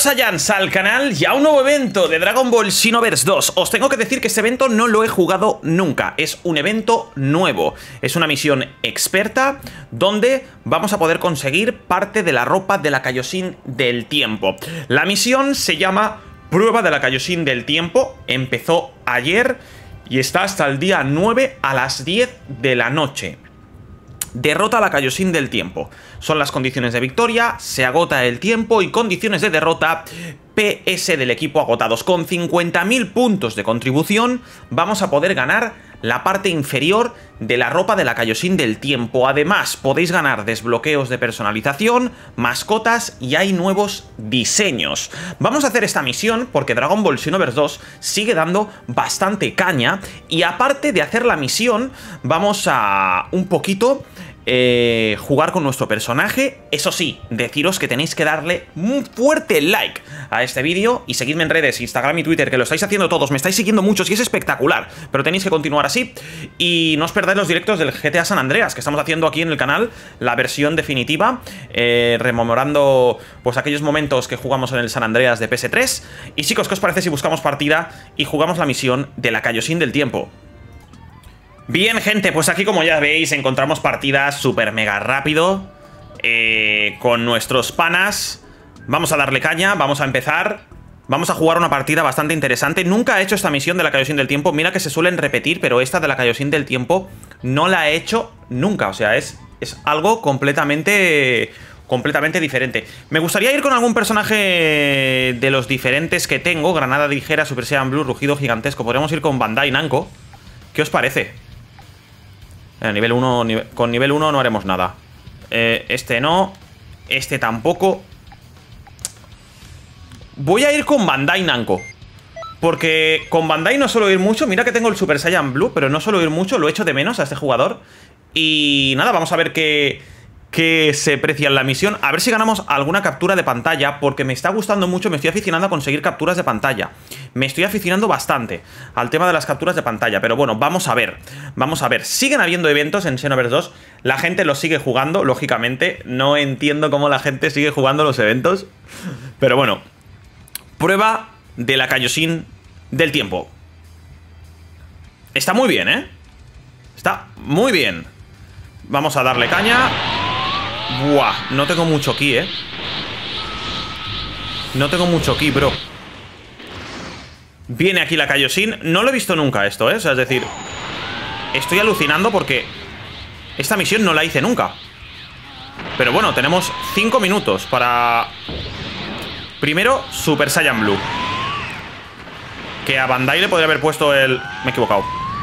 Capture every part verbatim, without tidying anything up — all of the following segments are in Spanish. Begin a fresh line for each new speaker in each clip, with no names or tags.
Saiyans al canal y a un nuevo evento de Dragon Ball Xenoverse dos. Os tengo que decir que este evento no lo he jugado nunca. Es un evento nuevo. Es una misión experta donde vamos a poder conseguir parte de la ropa de la Kaioshin del tiempo. La misión se llama Prueba de la Kaioshin del tiempo. Empezó ayer y está hasta el día nueve a las diez de la noche. Derrota a la Kaioshin del tiempo. Son las condiciones de victoria, se agota el tiempo y condiciones de derrota. P S del equipo agotados. Con cincuenta mil puntos de contribución vamos a poder ganar la parte inferior de la ropa de la Kaioshin del tiempo. Además, podéis ganar desbloqueos de personalización, mascotas y hay nuevos diseños. Vamos a hacer esta misión porque Dragon Ball Xenoverse dos sigue dando bastante caña. Y aparte de hacer la misión, vamos a un poquito eh, jugar con nuestro personaje. Eso sí, deciros que tenéis que darle un fuerte like a este vídeo y seguidme en redes, Instagram y Twitter, que lo estáis haciendo todos. Me estáis siguiendo muchos y es espectacular, pero tenéis que continuar así. Y no os perdáis los directos del G T A San Andreas, que estamos haciendo aquí en el canal, la versión definitiva, eh, rememorando pues aquellos momentos que jugamos en el San Andreas de P S tres. Y chicos, ¿qué os parece si buscamos partida y jugamos la misión de la Kaioshin del tiempo? Bien, gente, pues aquí como ya veis encontramos partidas súper mega rápido, eh, con nuestros panas. Vamos a darle caña, vamos a empezar. Vamos a jugar una partida bastante interesante. Nunca he hecho esta misión de la Kaioshin del tiempo. Mira que se suelen repetir, pero esta de la Kaioshin del tiempo no la he hecho nunca. O sea, es, es algo completamente... completamente diferente. Me gustaría ir con algún personaje de los diferentes que tengo. Granada ligera, Super Saiyan Blue, rugido gigantesco. Podríamos ir con Bandai Namco. ¿Qué os parece? Eh, nivel uno, nive con nivel uno no haremos nada. eh, Este no. Este tampoco. Voy a ir con Bandai Namco, porque con Bandai no suelo ir mucho. Mira que tengo el Super Saiyan Blue, pero no suelo ir mucho. Lo echo de menos a este jugador. Y nada, vamos a ver qué, qué se precia en la misión. A ver si ganamos alguna captura de pantalla, porque me está gustando mucho. Me estoy aficionando a conseguir capturas de pantalla. Me estoy aficionando bastante al tema de las capturas de pantalla. Pero bueno, vamos a ver. Vamos a ver. Siguen habiendo eventos en Xenoverse dos. La gente los sigue jugando, lógicamente. No entiendo cómo la gente sigue jugando los eventos, pero bueno. Prueba de la Kaioshin del tiempo. Está muy bien, ¿eh? Está muy bien. Vamos a darle caña. Buah, no tengo mucho ki, ¿eh? No tengo mucho ki, bro. Viene aquí la Kaioshin. No lo he visto nunca esto, ¿eh? O sea, es decir, estoy alucinando porque esta misión no la hice nunca. Pero bueno, tenemos cinco minutos para... Primero, Super Saiyan Blue, que a Bandai le podría haber puesto el... Me he equivocado.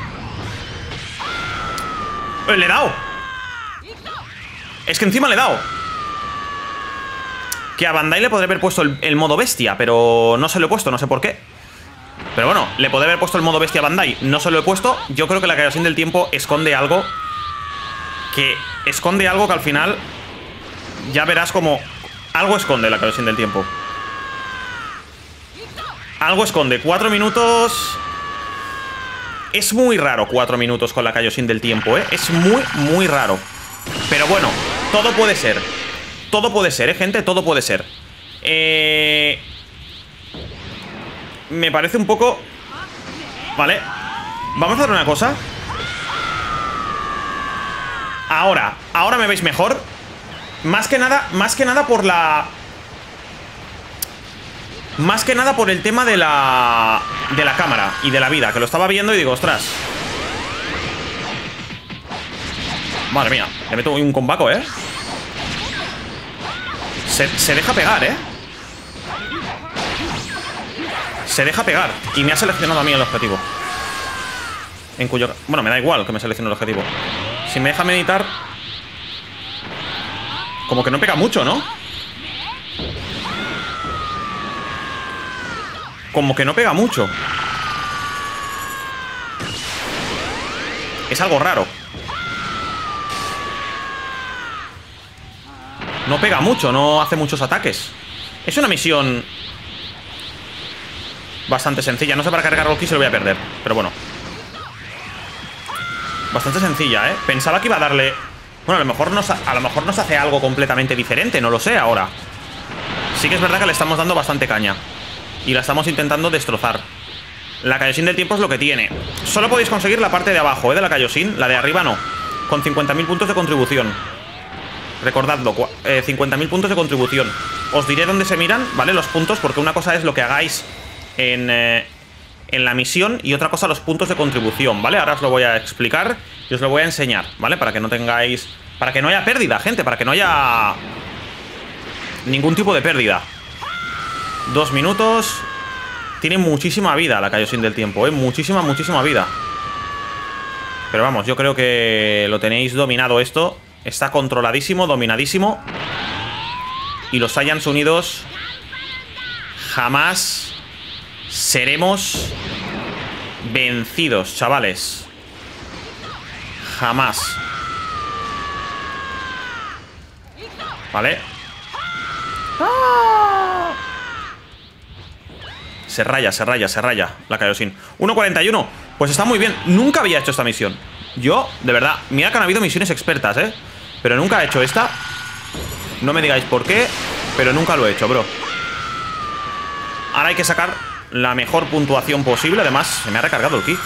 ¡Le he dado! Es que encima le he dado. Que a Bandai le podría haber puesto el, el modo bestia, pero no se lo he puesto, no sé por qué. Pero bueno, le podría haber puesto el modo bestia a Bandai. No se lo he puesto. Yo creo que la Kaioshin del tiempo esconde algo. Que esconde algo que al final... Ya verás como... Algo esconde la Kaioshin del tiempo. Algo esconde. Cuatro minutos. Es muy raro cuatro minutos con la Kaioshin del tiempo, ¿eh? Es muy, muy raro. Pero bueno, todo puede ser. Todo puede ser, ¿eh, gente? Todo puede ser. Eh... Me parece un poco... Vale. Vamos a hacer una cosa. Ahora. Ahora me veis mejor. Más que nada, más que nada por la... Más que nada por el tema de la... De la cámara y de la vida, que lo estaba viendo y digo, ostras. Madre mía, le meto un combaco, ¿eh? Se, se deja pegar, ¿eh? Se deja pegar. Y me ha seleccionado a mí el objetivo. En cuyo... Bueno, me da igual que me seleccione el objetivo. Si me deja meditar... Como que no pega mucho, ¿no? Como que no pega mucho. Es algo raro. No pega mucho, no hace muchos ataques. Es una misión bastante sencilla. No sé para cargar Rocky, se lo voy a perder, pero bueno. Bastante sencilla, ¿eh? Pensaba que iba a darle... Bueno, a lo mejor nos, a lo mejor nos hace algo completamente diferente. No lo sé ahora. Sí que es verdad que le estamos dando bastante caña y la estamos intentando destrozar. La Kaioshin del tiempo es lo que tiene. Solo podéis conseguir la parte de abajo, ¿eh? De la Kaioshin. La de arriba no. Con cincuenta mil puntos de contribución. Recordadlo, eh, cincuenta mil puntos de contribución. Os diré dónde se miran, ¿vale? Los puntos, porque una cosa es lo que hagáis en, eh, en la misión y otra cosa los puntos de contribución, ¿vale? Ahora os lo voy a explicar y os lo voy a enseñar, ¿vale? Para que no tengáis... Para que no haya pérdida, gente, para que no haya ningún tipo de pérdida. Dos minutos. Tiene muchísima vida la Kaioshin del tiempo, ¿eh? Muchísima, muchísima vida. Pero vamos, yo creo que lo tenéis dominado esto. Está controladísimo, dominadísimo. Y los Saiyans unidos jamás seremos vencidos, chavales. Jamás. Vale. Se raya, se raya, se raya la Kaioshin. uno cuarenta y uno. Pues está muy bien. Nunca había hecho esta misión. Yo, de verdad, mira que han habido misiones expertas, ¿eh? Pero nunca he hecho esta. No me digáis por qué, pero nunca lo he hecho, bro. Ahora hay que sacar la mejor puntuación posible. Además, se me ha recargado el ki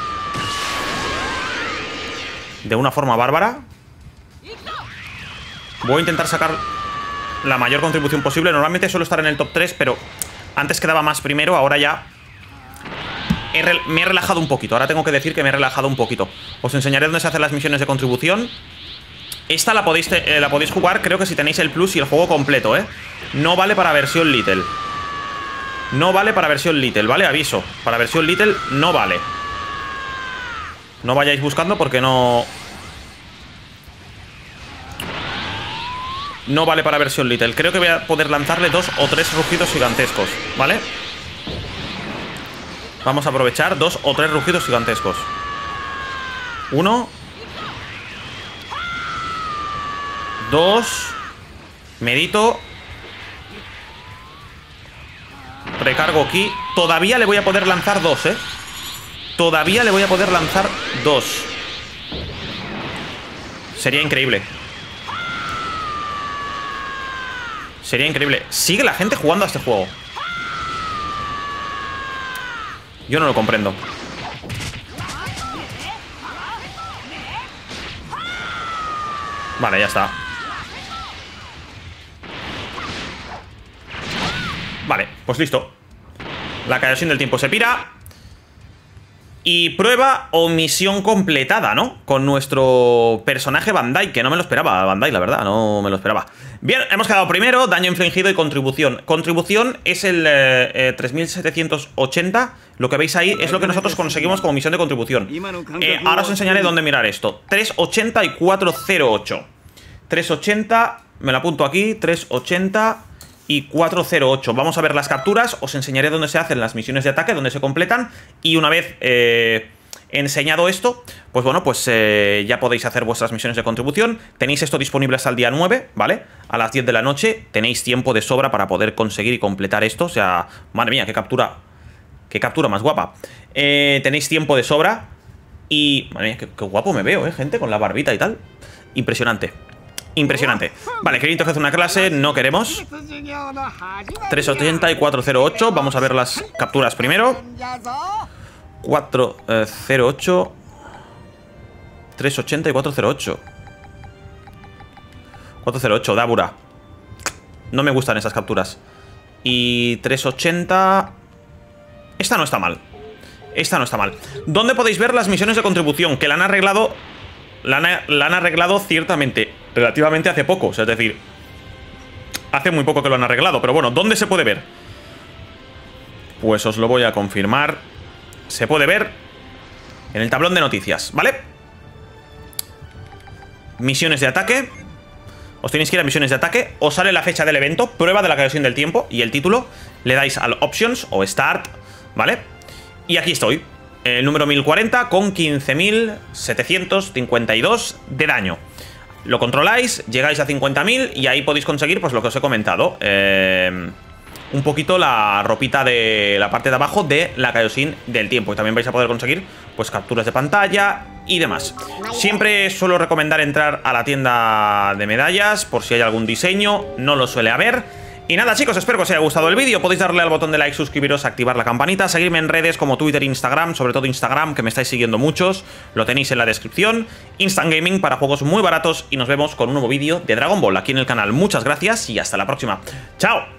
de una forma bárbara. Voy a intentar sacar la mayor contribución posible. Normalmente suelo estar en el top tres, pero antes quedaba más primero. Ahora ya he me he relajado un poquito. Ahora tengo que decir que me he relajado un poquito. Os enseñaré dónde se hacen las misiones de contribución. Esta la podéis, eh, la podéis jugar, creo que si tenéis el Plus y el juego completo, ¿eh? No vale para versión Little. No vale para versión Little, ¿vale? Aviso. Para versión Little no vale. No vayáis buscando porque no... No vale para versión Little. Creo que voy a poder lanzarle dos o tres rugidos gigantescos, ¿vale? Vamos a aprovechar dos o tres rugidos gigantescos. Uno. Dos. Medito. Recargo ki. Todavía le voy a poder lanzar dos, ¿eh? Todavía le voy a poder lanzar dos. Sería increíble. Sería increíble. Sigue la gente jugando a este juego. Yo no lo comprendo. Vale, ya está. Vale, pues listo. La Kaioshin del tiempo se pira. Y prueba o misión completada, ¿no? Con nuestro personaje Bandai, que no me lo esperaba, Bandai, la verdad, no me lo esperaba. Bien, hemos quedado primero, daño infligido y contribución. Contribución es el eh, eh, tres mil setecientos ochenta. Lo que veis ahí es lo que nosotros conseguimos como misión de contribución. eh, Ahora os enseñaré dónde mirar esto. Tres ochenta y cuatrocientos ocho. Tres ochenta, me lo apunto aquí, tres ochenta y cuatrocientos ocho. Vamos a ver las capturas. Os enseñaré dónde se hacen las misiones de ataque, dónde se completan. Y una vez eh, enseñado esto, pues bueno, pues eh, ya podéis hacer vuestras misiones de contribución. Tenéis esto disponible hasta el día nueve, ¿vale? A las diez de la noche. Tenéis tiempo de sobra para poder conseguir y completar esto. O sea, madre mía, qué captura. Qué captura más guapa. eh, Tenéis tiempo de sobra. Y, madre mía, qué, qué guapo me veo, ¿eh, gente? Con la barbita y tal. Impresionante. Impresionante. Vale, Kirito ofrece una clase, no queremos. tres ochenta y cuatrocientos ocho. Vamos a ver las capturas primero. cuatrocientos ocho. tres ochenta y cuatrocientos ocho. cuatrocientos ocho, Dabura. No me gustan esas capturas. Y tres ochenta. Esta no está mal. Esta no está mal. ¿Dónde podéis ver las misiones de contribución? Que la han arreglado. La han, la han arreglado ciertamente, relativamente hace poco. O sea, es decir, hace muy poco que lo han arreglado. Pero bueno, ¿dónde se puede ver? Pues os lo voy a confirmar. Se puede ver en el tablón de noticias, ¿vale? Misiones de ataque. Os tenéis que ir a misiones de ataque. Os sale la fecha del evento, prueba de la Kaioshin del tiempo y el título. Le dais al Options o Start, ¿vale? Y aquí estoy. El número mil cuarenta con quince mil setecientos cincuenta y dos de daño. Lo controláis, llegáis a cincuenta mil y ahí podéis conseguir pues lo que os he comentado. Eh, un poquito la ropita de la parte de abajo de la Kaioshin del tiempo. Y también vais a poder conseguir pues capturas de pantalla y demás. Siempre suelo recomendar entrar a la tienda de medallas por si hay algún diseño. No lo suele haber. Y nada, chicos, espero que os haya gustado el vídeo. Podéis darle al botón de like, suscribiros, activar la campanita, seguirme en redes como Twitter e Instagram, sobre todo Instagram, que me estáis siguiendo muchos, lo tenéis en la descripción. Instant Gaming para juegos muy baratos y nos vemos con un nuevo vídeo de Dragon Ball aquí en el canal. Muchas gracias y hasta la próxima. ¡Chao!